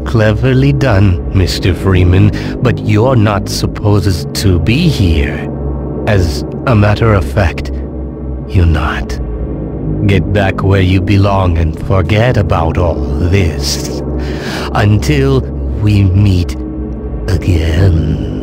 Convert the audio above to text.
Cleverly done, Mr. Freeman, but you're not supposed to be here. As a matter of fact, you're not. Get back where you belong and forget about all this. Until we meet again.